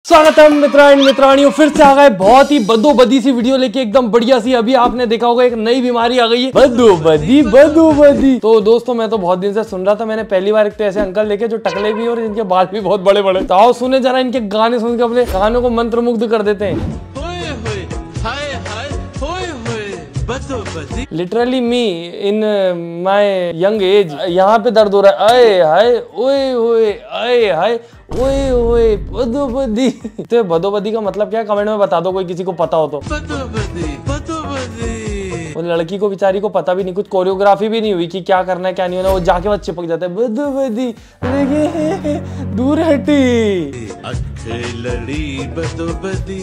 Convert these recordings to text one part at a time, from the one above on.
स्वागत है मित्राणी मित्राणियों, फिर से आ गए बहुत ही बदोबदी सी वीडियो लेके, एकदम बढ़िया सी। अभी आपने देखा होगा एक नई बीमारी आ गई है, बदोबदी। तो दोस्तों मैं तो बहुत दिन से सुन रहा था, मैंने पहली बार एक तो ऐसे अंकल देखे जो टकले भी और इनके बाल भी बहुत बड़े बड़े। तो आओ सुने जरा, इनके गाने सुन के अपने कानों को मंत्रमुग्ध कर देते हैं। Literally me in my young age यहाँ पे दर्द हो रहा है। आए हाय ओए ओए, आए हाय ओए ओए, बदोबदी। तो बदोबदी का मतलब क्या है, कमेंट में बता दो कोई किसी को पता हो तो। वो लड़की को बेचारी को पता भी नहीं, कुछ कोरियोग्राफी भी नहीं हुई कि क्या करना है क्या नहीं होना, वो जाके बस चिपक जाता है। बदोबदी दूर हटी लड़ी बदोबदी,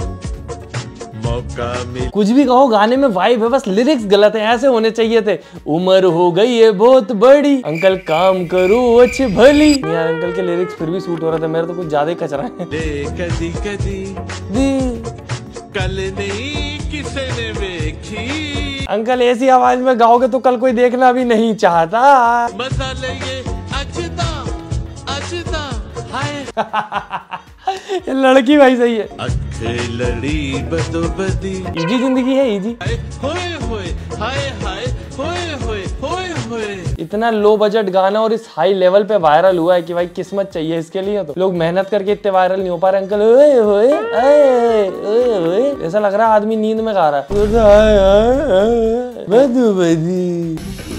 मौका मिल। कुछ भी कहो, गाने में वाइब है, बस लिरिक्स गलत है, ऐसे होने चाहिए थे। उम्र हो गई है बहुत बड़ी, अंकल काम करो अच्छे भली। यार अंकल के लिरिक्स फिर भी सूट हो रहे थे, मेरे तो कुछ ज्यादा ही कचरा है। कदी कदी कल नहीं किसी ने देखी। अंकल ऐसी आवाज में गाओगे तो कल कोई देखना भी नहीं चाहता। मजा लेंगे अचता अचता हाय। ये लड़की भाई सही है। लड़ी बदोबदी, इजी जिंदगी है इजी। होए होए हाय हाय होए होए होए होए। इतना लो बजट गाना और इस हाई लेवल पे वायरल हुआ है कि भाई किस्मत चाहिए इसके लिए। तो लोग मेहनत करके इतने वायरल नहीं हो पा रहे। अंकल ओए होए ओए, ऐसा लग रहा है आदमी नींद में गा रहा है। बदोबदी।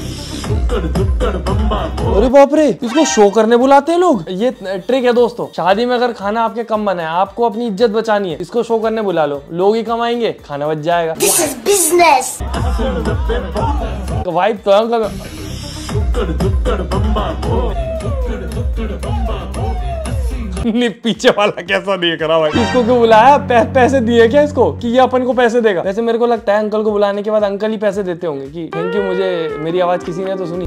अरे बाप रे, इसको शो करने बुलाते हैं लोग। ये ट्रिक है दोस्तों, शादी में अगर खाना आपके कम बना है, आपको अपनी इज्जत बचानी है, इसको शो करने बुला लो, लोग ही कमाएंगे, खाना बच जाएगा। This is business। वाइब तो अंकल पीछे वाला कैसा देख रहा भाई, इसको क्यों बुलाया? पैसे दिए क्या इसको कि ये अपन को पैसे देगा? वैसे मेरे को लगता है अंकल को बुलाने के बाद अंकल ही पैसे देते होंगे कि थैंक यू, मुझे मेरी आवाज किसी ने तो सुनी।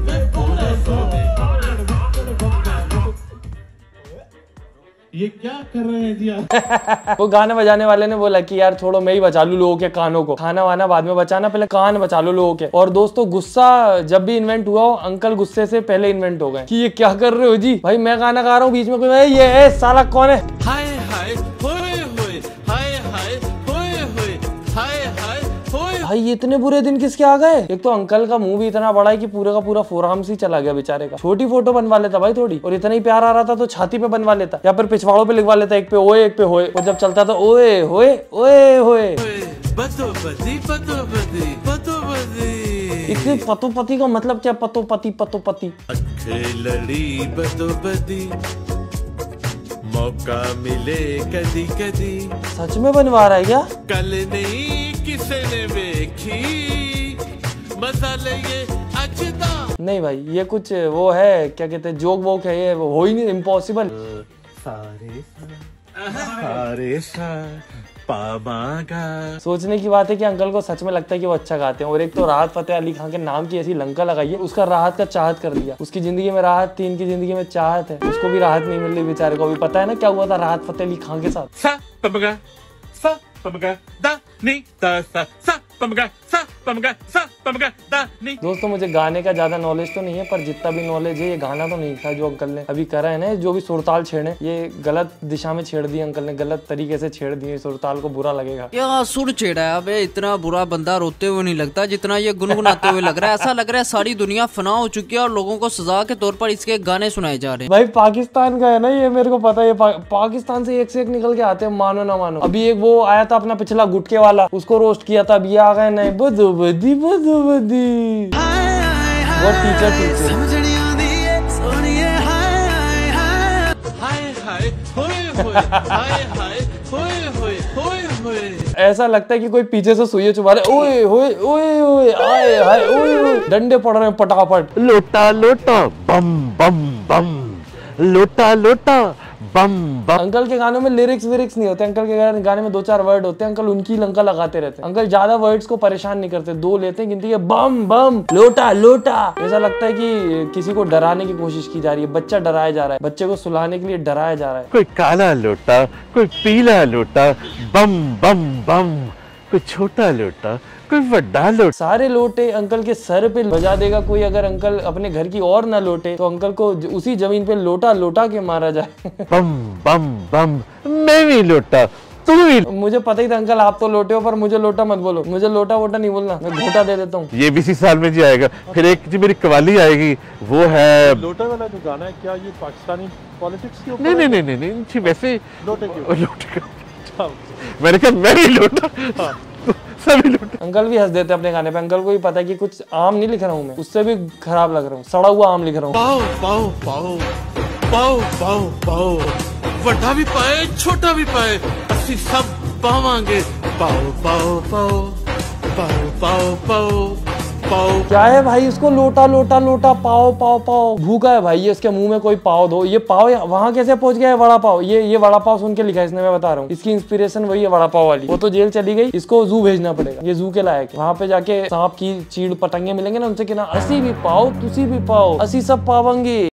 ये क्या कर रहे हैं जी आप? वो गाना बजाने वाले ने बोला कि यार छोड़ो मैं ही बचा लूं लोगों के कानों को, खाना वाना बाद में बचाना, पहले कान बचा लो लोगों के। और दोस्तों गुस्सा जब भी इन्वेंट हुआ हो, अंकल गुस्से से पहले इन्वेंट हो गए कि ये क्या कर रहे हो जी? भाई मैं गाना गा रहा हूँ, बीच में कोई ये साला कौन है? हाय हाय होए होए, हाय हाय होए होए, हाय हाय होए। भाई ये इतने बुरे दिन किसके आ गए? एक तो अंकल का मुंह भी इतना बड़ा है कि पूरा का पूरा फोरआर्म से चला गया बेचारे का। छोटी फोटो बनवा लेता भाई थोड़ी, और इतना ही प्यार आ रहा था तो छाती पे बनवा लेता या फिर पिछवाड़ों पे लिखवा लेता, एक पे ओए एक पे होए। और जब चलता था ओए होए ओए होए। बदोबदी बदोबदी बदोबदी। इतने पतोपति का मतलब क्या? पतोपति पतोपति। लड़ी बदोबदी, मौका मिले कदी कदी। सच में बनवा रहा है क्या? कल नहीं किसी ने देखी, मजा लेंगे अचता। नहीं भाई ये कुछ वो है, क्या कहते हैं, जोक वोक है, ये हो ही नहीं, इम्पॉसिबल। सोचने की बात है कि अंकल को सच में लगता है कि वो अच्छा गाते हैं। और एक तो राहत फतेह अली खान के नाम की ऐसी लंका लगाई है, उसका राहत का चाहत कर दिया। उसकी जिंदगी में राहत थी, इनकी जिंदगी में चाहत है। उसको भी राहत नहीं मिल रही बेचारे को। भी पता है ना क्या हुआ था राहत फतेह अली खान के साथ? दोस्तों मुझे गाने का ज्यादा नॉलेज तो नहीं है, पर जितना भी नॉलेज है, ये गाना तो नहीं था जो अंकल ने अभी करा है ना, जो भी सुरताल छेड़े, ये गलत दिशा में छेड़ दी अंकल ने, गलत तरीके से छेड़ दिए। सुरताल को बुरा लगेगा। क्या सुर छेड़ा है? अबे इतना बुरा बंदा रोते हुए नहीं लगता जितना ये गुनगुनाते हुए लग रहा है। ऐसा लग रहा है सारी दुनिया फना हो चुकी है और लोगों को सजा के तौर पर इसके गाने सुनाए जा रहे हैं। भाई पाकिस्तान का है ना ये, मेरे को पता है। पाकिस्तान से एक निकल के आते हैं, मानो ना मानो। अभी एक वो आया था अपना पिछला गुटके वाला, उसको रोस्ट किया था। अब ये आ गए नए बदोबदी बदोबदी। वो टीचर ऐसा लगता है कि कोई पीछे से सुइयां चुभा रहे। ओए होए ओए ओए, आए हाय ओए ओए, डंडे पड़ रहे हैं पटापट। लोटा लोटा बम बम बम, लोटा लोटा बम बम। अंकल के गानों में लिरिक्स नहीं होते। अंकल के गाने में 2-4 वर्ड होते हैं। अंकल उनकी लंका लगाते रहते हैं। अंकल ज्यादा वर्ड्स को परेशान नहीं करते, 2 लेते हैं, गिनती है बम बम लोटा लोटा। ऐसा लगता है कि किसी को डराने की कोशिश की जा रही है, बच्चा डराया जा रहा है, बच्चे को सुलाने के लिए डराया जा रहा है। कोई काला लोटा, कोई पीला लोटा, बम बम बम कोई छोटा लोटा, कोई बड़ा लोटा। सारे लोटे अंकल के सर पे बजा देगा कोई। अगर अंकल अपने घर की और ना लोटे तो अंकल को उसी जमीन पे लोटा लोटा के मारा जाए। बम बम बम, मैं भी लोटा, तुम भी। मुझे पता ही था अंकल आप तो लोटे हो, पर मुझे लोटा मत बोलो, मुझे लोटा वोटा नहीं बोलना, मैं घोटा दे देता हूँ। ये भी इसी साल में जी आएगा। फिर एक जी मेरी कवाली आएगी, वो है लोटा वाला जो गाना है, क्या ये पाकिस्तानी पॉलिटिक्स के ऊपर? नहीं नहीं नहीं नहीं जी, वैसे लोटे के लोटे का। मैंने कहा मैं भी लोटा, सभी लोटा। अंकल भी हंस देते अपने गाने पे। अंकल को भी पता है कि कुछ आम नहीं लिख रहा हूँ मैं, उससे भी खराब लग रहा हूँ, सड़ा हुआ आम लिख रहा हूँ। पाओ पाओ पाओ पाओ पाओ पाओ, बड़ा भी पाए छोटा भी पाए, असि सब पावांगे। पाओ पाओ पाओ पाओ पाओ पाओ पाओ। क्या है भाई, इसको लोटा लोटा लोटा पाओ पाओ पाओ, भूखा है भाई ये, इसके मुंह में कोई पाव दो। ये पाव वहां कैसे पहुंच गया है? वड़ा पाव, ये वड़ा पाव सुन के लिखा है इसने, मैं बता रहा हूँ। इसकी इंस्पिरेशन वही है वड़ा पाव वाली। वो तो जेल चली गई, इसको जू भेजना पड़ेगा, ये जू के लायक। वहां पे जाके सांप की चीड़ पतंगे मिलेंगे ना, उनसे कहना असी भी पाओ तुसी भी पाओ, असी सब पावेंगे।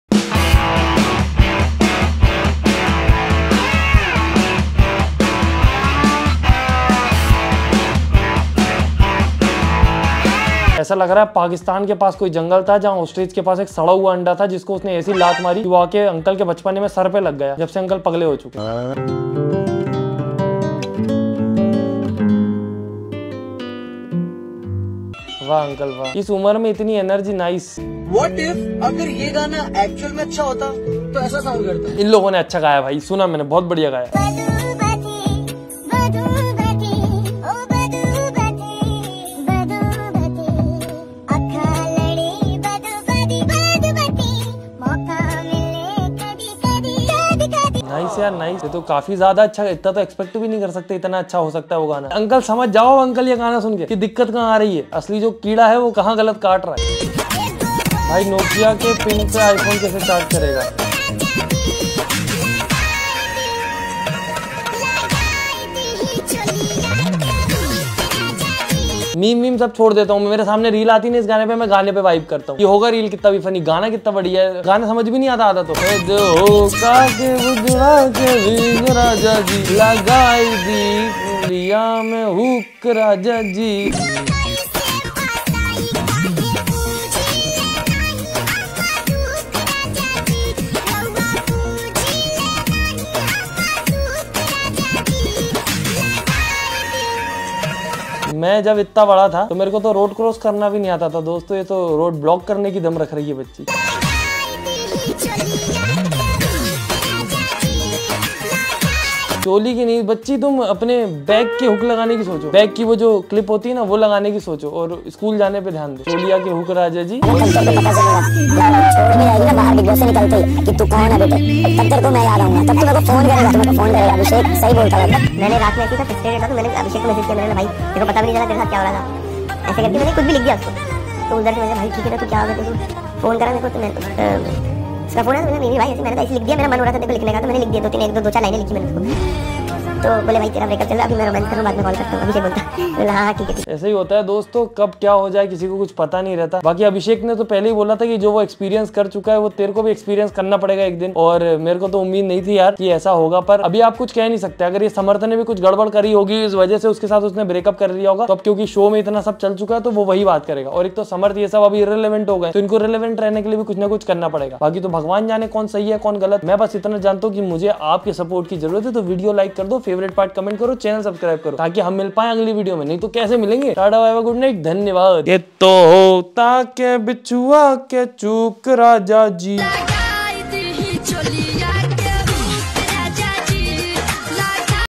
ऐसा लग रहा है पाकिस्तान के पास कोई जंगल था जहाँ ऑस्ट्रिच के पास एक सड़ा हुआ अंडा था, जिसको उसने ऐसी लात मारी कि वो आके अंकल के बचपने में सर पे लग गया, जब से अंकल पगले हो चुके। वाह अंकल वाह, इस उम्र में इतनी एनर्जी, नाइस। What if अगर ये गाना एक्चुअल में अच्छा होता तो ऐसा साउंड करता? इन लोगों ने अच्छा गाया भाई, सुना मैंने, बहुत बढ़िया गाया। नाइस यार नाइस, ये तो काफी ज्यादा अच्छा। इतना तो एक्सपेक्ट भी नहीं कर सकते इतना अच्छा हो सकता है वो गाना। अंकल समझ जाओ अंकल ये गाना सुन के कि दिक्कत कहाँ आ रही है, असली जो कीड़ा है वो कहाँ गलत काट रहा है। भाई नोकिया के पिन पे आईफोन कैसे चार्ज करेगा? मीम सब छोड़ देता हूँ, मेरे सामने रील आती नहीं इस गाने पे, मैं गाने पे वाइब करता हूँ। ये होगा रील कितना भी फनी, गाना कितना बढ़िया है, गाना समझ भी नहीं आता तो। राजा जी लगाई दी लिया में हुक राजा जी। मैं जब इतना बड़ा था तो मेरे को तो रोड क्रॉस करना भी नहीं आता था दोस्तों, ये तो रोड ब्लॉक करने की दम रख रही है बच्ची। चोली की नहीं बच्ची, तुम अपने बैग के हुक लगाने की सोचो, बैग की वो जो क्लिप होती है ना वो लगाने की सोचो, और स्कूल जाने पे ध्यान दो। चोलिया के हुक राजा जी। बाहर कि तू कौन है बेटे, तब तेरे को मैं याद आऊंगा, तब तू मेरे को फोन करेगा, अभिषेक सही बोलता है। मैंने रात में ऐसी था फ्रस्ट्रेटेड था, तो मैंने अभिषेक को मैसेज किया, मैंने भाई तेरे को पता भी नहीं चला तेरे साथ क्या हो रहा था, ऐसे करके मैंने कुछ भी लिख दिया उसको। तो उधर से मैंने भाई ठीक है, तो क्या हो गया, तू फोन करा मेरे को, तो मैं उसका फोन है, मैंने भाई ऐसे मैंने ऐसे लिख दिया, मेरा मन हो रहा था देखो लिखने का, तो मैंने लिख दिया, दो चार लाइनें लिखी मैंने उसको। तो बोले भाई तेरा ब्रेकअप चल रहा है, अभी मैं रोमांस करूं, बाद में कॉल करता हूं। अभिषेक बोलता हाँ ठीक है। ऐसे ही होता है दोस्तों, कब क्या हो जाए किसी को कुछ पता नहीं रहता। बाकी अभिषेक ने तो पहले ही बोला था कि जो वो एक्सपीरियंस कर चुका है वो तेरे को भी एक्सपीरियंस करना पड़ेगा एक दिन, और मेरे को तो उम्मीद नहीं थी यार कि ऐसा होगा, पर अभी आप कुछ कह नहीं सकते। अगर ये समर्थ ने भी कुछ गड़बड़ करी होगी, इस वजह से उसके साथ उसने ब्रेकअप कर लिया होगा, तो अब क्योंकि शो में इतना सब चल चुका है तो वो वही बात करेगा। और एक तो समर्थ ये सब अभी इररिलेवेंट हो गए, तो इनको रिलेवेंट रहने के लिए भी कुछ ना कुछ करना पड़ेगा। बाकी तो भगवान जाने कौन सही है कौन गलत। मैं बस इतना जानता हूँ कि मुझे आपके सपोर्ट की जरूरत है, तो वीडियो लाइक कर दो, फेवरेट पार्ट कमेंट करो, चैनल सब्सक्राइब करो, ताकि हम मिल पाए अगली वीडियो में। नहीं तो कैसे मिलेंगे? Tata bye bye, good night, धन्यवाद। ये तो होता के बिछुआ के चूक राजा जी।